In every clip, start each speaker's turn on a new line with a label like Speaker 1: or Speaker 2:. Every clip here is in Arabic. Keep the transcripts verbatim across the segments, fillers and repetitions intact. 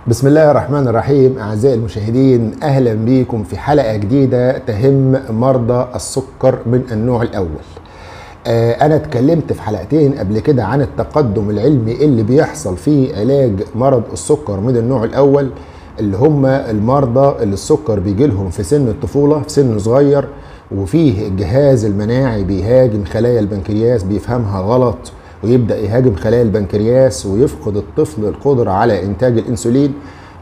Speaker 1: بسم الله الرحمن الرحيم. أعزائي المشاهدين، أهلا بكم في حلقة جديدة تهم مرضى السكر من النوع الأول. آه أنا اتكلمت في حلقتين قبل كده عن التقدم العلمي اللي بيحصل في علاج مرض السكر من النوع الأول، اللي هم المرضى اللي السكر بيجي لهم في سن الطفولة، في سن صغير، وفيه الجهاز المناعي بيهاجم خلايا البنكرياس، بيفهمها غلط ويبدأ يهاجم خلايا البنكرياس ويفقد الطفل القدرة على إنتاج الأنسولين،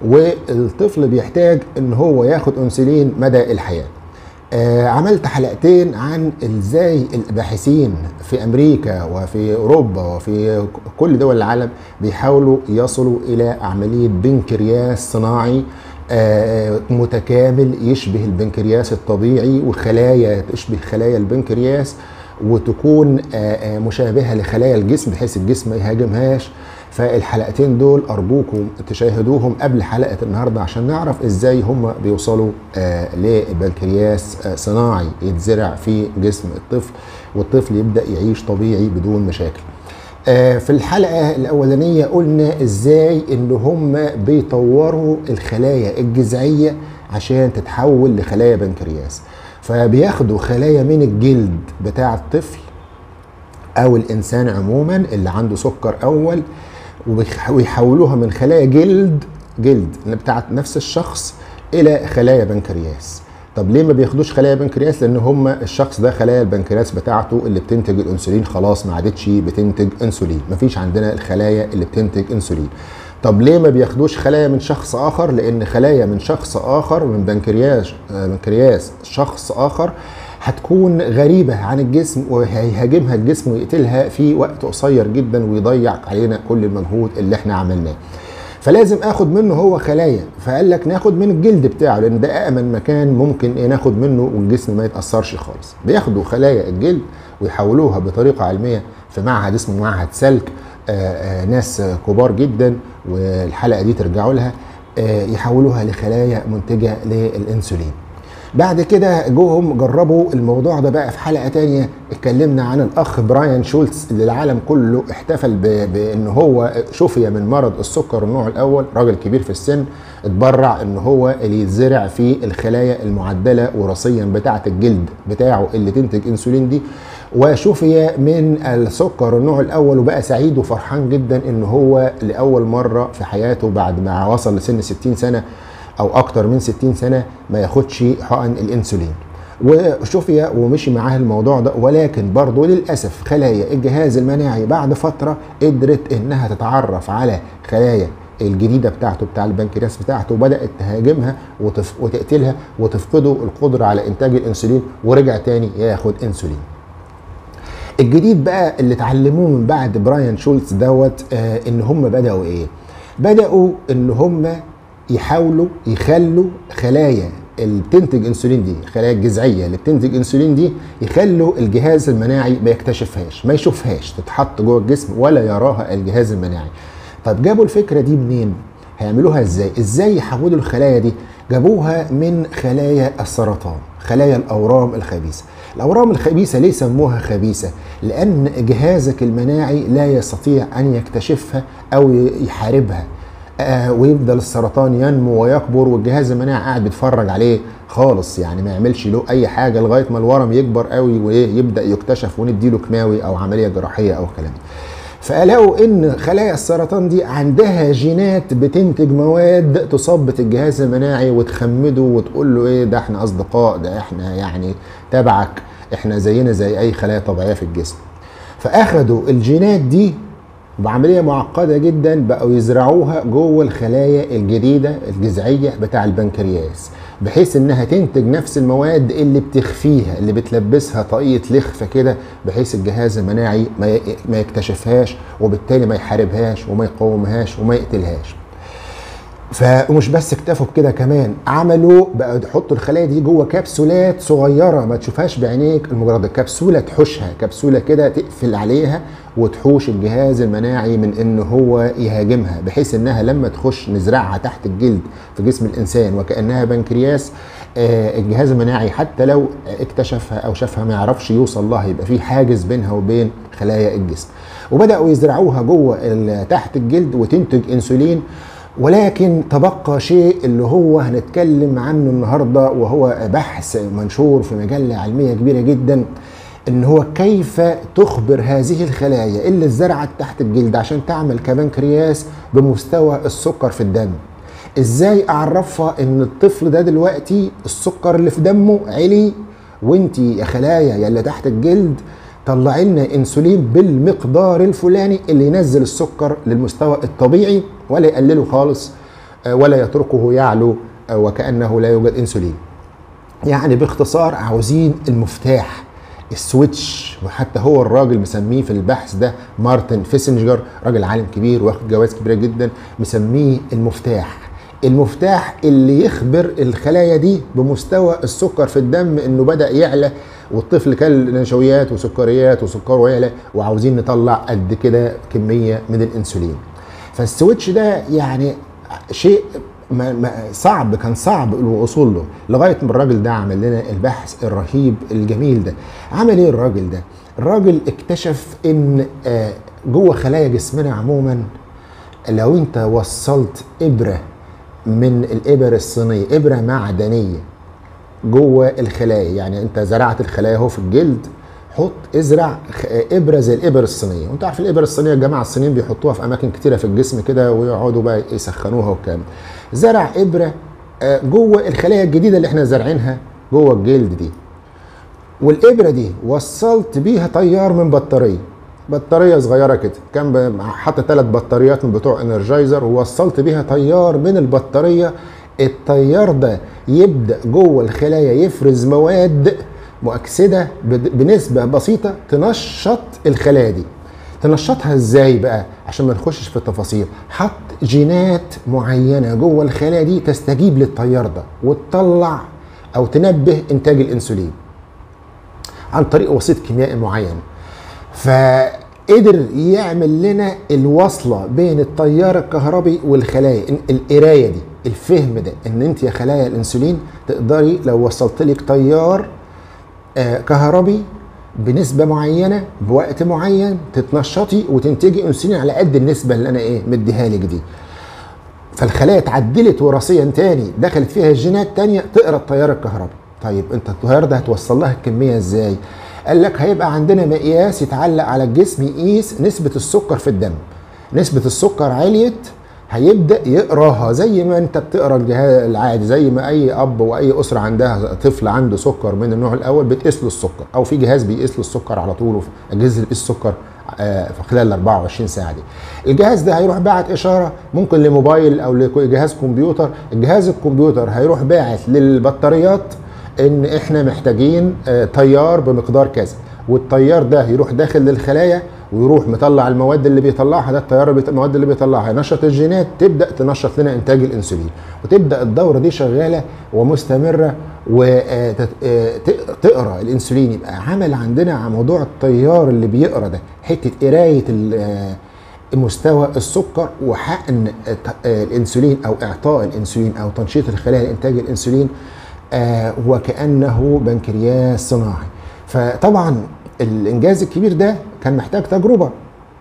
Speaker 1: والطفل بيحتاج إن هو ياخد أنسولين مدى الحياة. آه عملت حلقتين عن إزاي الباحثين في أمريكا وفي أوروبا وفي كل دول العالم بيحاولوا يصلوا إلى عملية بنكرياس صناعي آه متكامل يشبه البنكرياس الطبيعي، وخلايا تشبه خلايا البنكرياس وتكون مشابهة لخلايا الجسم بحيث الجسم ما يهاجمهاش. فالحلقتين دول أرجوكم تشاهدوهم قبل حلقة النهاردة عشان نعرف إزاي هم بيوصلوا لبنكرياس صناعي يتزرع في جسم الطفل، والطفل يبدأ يعيش طبيعي بدون مشاكل. في الحلقة الأولانية قلنا إزاي إن هم بيطوروا الخلايا الجذعية عشان تتحول لخلايا بنكرياس. فبياخدوا خلايا من الجلد بتاع الطفل او الانسان عموما اللي عنده سكر اول، ويحولوها من خلايا جلد جلد بتاعت نفس الشخص الى خلايا بنكرياس. طب ليه ما بياخدوش خلايا بنكرياس؟ لان هم الشخص ده خلايا البنكرياس بتاعته اللي بتنتج الانسولين خلاص ما عادتش بتنتج انسولين، مفيش عندنا الخلايا اللي بتنتج انسولين. طب ليه ما بياخدوش خلايا من شخص اخر؟ لان خلايا من شخص اخر من بنكرياس بنكرياس شخص اخر هتكون غريبة عن الجسم وهيهاجمها الجسم ويقتلها في وقت قصير جدا ويضيع علينا كل المجهود اللي احنا عملناه. فلازم اخد منه هو خلايا، فقال لك ناخد من الجلد بتاعه لان ده امن مكان ممكن ايه ناخد منه والجسم ما يتاثرش خالص. بياخدوا خلايا الجلد ويحولوها بطريقه علميه في معهد اسمه معهد سلك، آآ آآ ناس كبار جدا والحلقه دي ترجعوا لها، يحولوها لخلايا منتجه للانسولين. بعد كده جوهم جربوا الموضوع ده بقى في حلقه تانية، اتكلمنا عن الاخ براين شولتز اللي العالم كله احتفل بان هو شفي من مرض السكر النوع الاول، راجل كبير في السن اتبرع ان هو اللي يتزرع في الخلايا المعدله وراثيا بتاعه الجلد بتاعه اللي تنتج انسولين دي، وشفي من السكر النوع الاول وبقى سعيد وفرحان جدا ان هو لاول مره في حياته بعد ما وصل لسن ستين سنه او اكتر من ستين سنه ما ياخدش حقن الانسولين. وشفي ومشي معاه الموضوع ده، ولكن برضه للاسف خلايا الجهاز المناعي بعد فتره قدرت انها تتعرف على خلايا الجديده بتاعته بتاع البنكرياس بتاعته وبدات تهاجمها وتف... وتقتلها وتفقده القدره على انتاج الانسولين، ورجع تاني ياخد انسولين. الجديد بقى اللي اتعلموه من بعد براين شولتز دوت آه ان هم بداوا ايه؟ بداوا ان هم يحاولوا يخلوا خلايا اللي بتنتج انسولين دي، الخلايا الجذعيه اللي بتنتج انسولين دي، يخلوا الجهاز المناعي ما يكتشفهاش، ما يشوفهاش، تتحط جوه الجسم ولا يراها الجهاز المناعي. طب جابوا الفكره دي منين؟ هيعملوها ازاي؟ ازاي يحولوا الخلايا دي؟ جابوها من خلايا السرطان، خلايا الاورام الخبيثه. الاورام الخبيثه ليه سموها خبيثه؟ لان جهازك المناعي لا يستطيع ان يكتشفها او يحاربها، آه ويفضل السرطان ينمو ويكبر والجهاز المناعي قاعد بيتفرج عليه خالص، يعني ما يعملش له اي حاجه لغايه ما الورم يكبر قوي ويبدا يكتشف ونديله كيماوي او عمليه جراحيه او كلام. فقالوا ان خلايا السرطان دي عندها جينات بتنتج مواد تثبط الجهاز المناعي وتخمده وتقول له ايه ده احنا اصدقاء، ده احنا يعني تبعك، احنا زينا زي اي خلايا طبيعيه في الجسم. فاخدوا الجينات دي بعمليه معقده جدا بقوا يزرعوها جوه الخلايا الجديده الجذعيه بتاع البنكرياس، بحيث انها تنتج نفس المواد اللي بتخفيها، اللي بتلبسها طاقيه لخفه كده، بحيث الجهاز المناعي ما يكتشفهاش وبالتالي ما يحاربهاش وما يقاومهاش وما يقتلهاش. فمش بس اكتفوا بكده، كمان عملوا بقى يحطوا الخلايا دي جوه كبسولات صغيره ما تشوفهاش بعينيك المجرد، كبسوله تحوشها، كبسوله كده تقفل عليها وتحوش الجهاز المناعي من ان هو يهاجمها، بحيث انها لما تخش نزرعها تحت الجلد في جسم الانسان وكانها بنكرياس، آه الجهاز المناعي حتى لو اكتشفها او شافها ما يعرفش يوصل لها، يبقى في حاجز بينها وبين خلايا الجسم. وبداوا يزرعوها جوه تحت الجلد وتنتج انسولين، ولكن تبقى شيء اللي هو هنتكلم عنه النهارده، وهو بحث منشور في مجلة علمية كبيرة جدا، ان هو كيف تخبر هذه الخلايا اللي اتزرعت تحت الجلد عشان تعمل كبنكرياس بمستوى السكر في الدم. ازاي اعرفها ان الطفل ده دلوقتي السكر اللي في دمه عالي، وانتي يا خلايا يا اللي تحت الجلد طلعي لنا انسولين بالمقدار الفلاني اللي ينزل السكر للمستوى الطبيعي ولا يقلله خالص ولا يتركه يعلو وكأنه لا يوجد انسولين. يعني باختصار عاوزين المفتاح، السويتش. وحتى هو الراجل مسميه في البحث ده مارتن فيسنجر، راجل عالم كبير واخد جوائز كبيره جدا، مسميه المفتاح. المفتاح اللي يخبر الخلايا دي بمستوى السكر في الدم انه بدأ يعلى، والطفل كل نشويات وسكريات وسكره يعلى، وعاوزين نطلع قد كده كميه من الانسولين. فالسويتش ده يعني شيء ما ما صعب، كان صعب الوصول له لغايه ما الراجل ده عمل لنا البحث الرهيب الجميل ده. عمل ايه الراجل ده؟ الراجل اكتشف ان جوه خلايا جسمنا عموما لو انت وصلت ابره من الابر الصينيه، ابره معدنيه جوه الخلايا، يعني انت زرعت الخلايا اهو في الجلد، حط ازرع ابره زي الابر الصينيه. وانت عارف الابر الصينيه الجماعه الصينيين بيحطوها في اماكن كتيره في الجسم كده ويقعدوا بقى يسخنوها والكلام. زرع ابره جوه الخلايا الجديده اللي احنا زارعينها جوه الجلد دي، والابره دي وصلت بيها تيار من بطاريه، بطاريه صغيره كده، كان حاطط ثلاث بطاريات من بتوع انرجايزر، ووصلت بيها تيار من البطاريه. التيار ده يبدا جوه الخلايا يفرز مواد مؤكسده بنسبه بسيطه تنشط الخلايا دي. تنشطها ازاي بقى عشان ما نخشش في التفاصيل؟ حط جينات معينه جوه الخلايا دي تستجيب للتيار ده وتطلع او تنبه انتاج الانسولين عن طريق وسيط كيميائي معين. فقدر يعمل لنا الوصله بين التيار الكهربي والخلايا، القرايه دي، الفهم ده، ان انت يا خلايا الانسولين تقدري لو وصلت لك تيار آه كهربي بنسبه معينه بوقت معين تتنشطي وتنتجي انسولين على قد النسبه اللي انا ايه مديها لك دي. فالخلايا اتعدلت وراثيا تاني، دخلت فيها جينات تانيه تقرا التيار الكهربي. طيب انت التيار ده هتوصل لها الكميه ازاي؟ قال لك هيبقى عندنا مقياس يتعلق على الجسم يقيس نسبه السكر في الدم. نسبه السكر عليت هيبدا يقراها زي ما انت بتقرا الجهاز العادي، زي ما اي اب واي اسره عندها طفل عنده سكر من النوع الاول بتقيس له السكر، او في جهاز بيقيس له السكر على طول، اجهزه اللي بتقيس السكر في خلال ال أربعة وعشرين ساعه دي. الجهاز ده هيروح باعت اشاره ممكن لموبايل او لجهاز كمبيوتر، الجهاز الكمبيوتر هيروح باعت للبطاريات ان احنا محتاجين تيار بمقدار كذا، والتيار ده يروح داخل للخلايا ويروح مطلع المواد اللي بيطلعها، ده التيار المواد اللي بيطلعها ينشط الجينات تبدا تنشط لنا انتاج الانسولين، وتبدا الدوره دي شغاله ومستمره وتقرا الانسولين. يبقى عمل عندنا على موضوع التيار اللي بيقرا ده حته قرايه مستوى السكر وحقن الانسولين او اعطاء الانسولين او تنشيط الخلايا لانتاج الانسولين، وكانه بنكرياس صناعي. فطبعا الانجاز الكبير ده كان محتاج تجربه.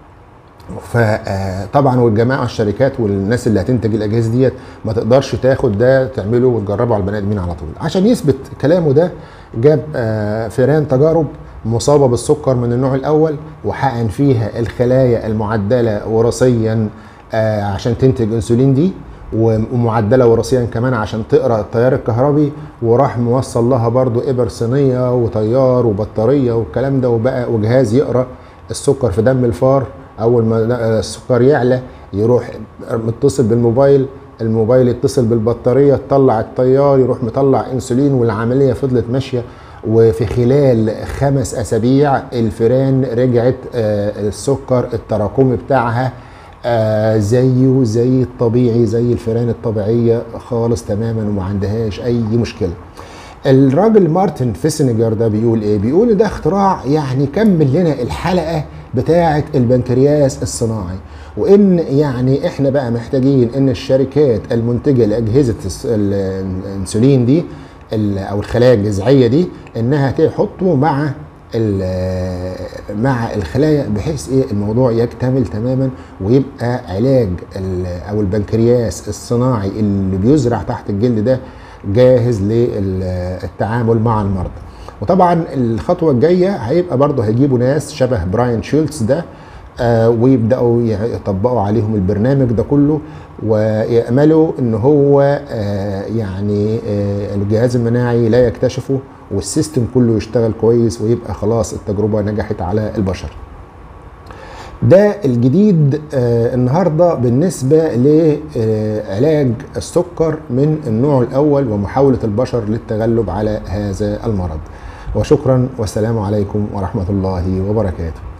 Speaker 1: فطبعا والجماعه الشركات والناس اللي هتنتج الاجهزه ديت ما تقدرش تاخد ده تعمله وتجربه على البني ادمين على طول. عشان يثبت كلامه ده جاب فئران تجارب مصابه بالسكر من النوع الاول، وحقن فيها الخلايا المعدله وراثيا عشان تنتج انسولين دي، ومعدله وراثيا كمان عشان تقرا التيار الكهربي، وراح موصل لها برضو ابر صينيه وتيار وبطاريه والكلام ده، وبقى وجهاز يقرا السكر في دم الفار. اول ما السكر يعلى يروح متصل بالموبايل، الموبايل يتصل بالبطاريه تطلع التيار يروح مطلع انسولين، والعمليه فضلت ماشيه. وفي خلال خمس اسابيع الفئران رجعت السكر التراكمي بتاعها آه زيه زي الطبيعي، زي الفئران الطبيعيه خالص تماما وما عندهاش اي مشكله. الراجل مارتن فيسنجر ده بيقول ايه؟ بيقول ده اختراع يعني كمل لنا الحلقه بتاعه البنكرياس الصناعي، وان يعني احنا بقى محتاجين ان الشركات المنتجه لاجهزه الانسولين دي او الخلايا الجذعيه دي انها تحطه مع مع الخلايا، بحيث ايه الموضوع يكتمل تماما ويبقى علاج او البنكرياس الصناعي اللي بيزرع تحت الجلد ده جاهز للتعامل مع المرضى. وطبعا الخطوه الجايه هيبقى برضه هيجيبوا ناس شبه براين شيلتس ده آه ويبداوا يطبقوا عليهم البرنامج ده كله، ويأملوا ان هو آه يعني آه الجهاز المناعي لا يكتشفه والسيستم كله يشتغل كويس، ويبقى خلاص التجربة نجحت على البشر. ده الجديد آه النهاردة بالنسبة لعلاج السكر من النوع الأول ومحاولة البشر للتغلب على هذا المرض. وشكرا والسلام عليكم ورحمة الله وبركاته.